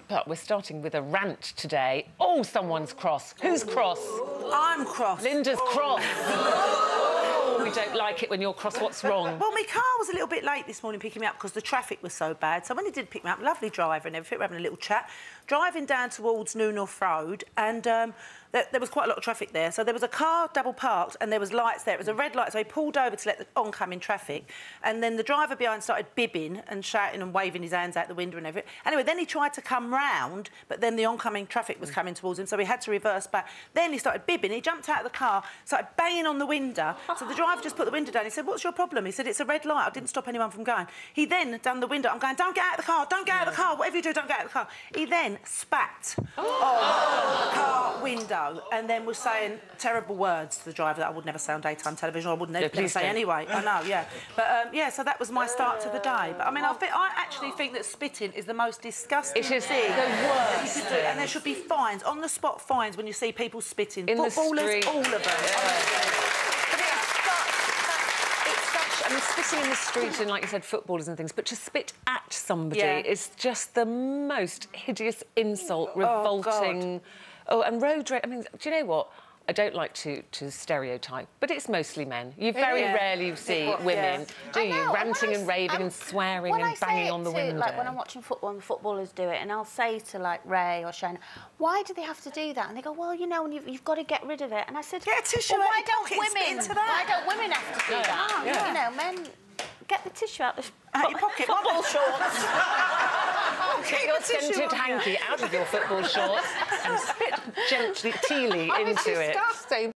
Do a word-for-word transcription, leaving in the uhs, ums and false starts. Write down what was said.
But we're starting with a rant today. Oh, someone's cross. Who's cross? I'm cross. Linda's cross. Oh, we don't like it when you're cross. What's wrong? Well, my car was a little bit late this morning picking me up because the traffic was so bad. So when he did pick me up, lovely driver and everything, we're having a little chat, driving down towards New North Road, and um, there, there was quite a lot of traffic there. So there was a car double parked and there was lights there. It was a red light, so he pulled over to let the oncoming traffic, and then the driver behind started bibbing and shouting and waving his hands out the window and everything. Anyway, then he tried to come round, but then the oncoming traffic was coming towards him, so he had to reverse back. Then he started bibbing. He jumped out of the car, started banging on the window. So the driver just put the window down. He said, "What's your problem?" He said, "It's a red light. I didn't stop anyone from going." He then done the window. I'm going, "Don't get out of the car. Don't get out of the car. Whatever you do, don't get out of the car." He then spat oh. on the car window and then was saying terrible words to the driver that I would never say on daytime television. Or I would never, yeah, never say don't. anyway. I know, yeah. But um, yeah, so that was my start to the day. But I mean, I, think, I actually think that spitting is the most disgusting It is thing. the worst you could do, and there should be fines, on the spot fines, when you see people spitting. In Footballers, the street. all of them. Yeah. I mean, spitting in the street and, like you said, footballers and things, but to spit at somebody Yeah. is just the most hideous insult, revolting. Oh, oh and road rage. I mean, do you know what? I don't like to, to stereotype, but it's mostly men. You very Yeah. rarely see Yeah. women, do I you? know, Ranting I and raving um, and swearing when and I say banging it on the to, window. Like when I'm watching football and the footballers do it, and I'll say to like Ray or Shane, "Why do they have to do that?" And they go, "Well, you know, and you've, you've got to get rid of it." And I said, Get a tissue well, out why your don't pocket and spit women? into that. Why don't women have to do Yeah. that? Yeah. You know, men get the tissue out of Out your pocket. football shorts. Get your scented hanky out of your football shorts and spit gently, teally into it. Disgusting.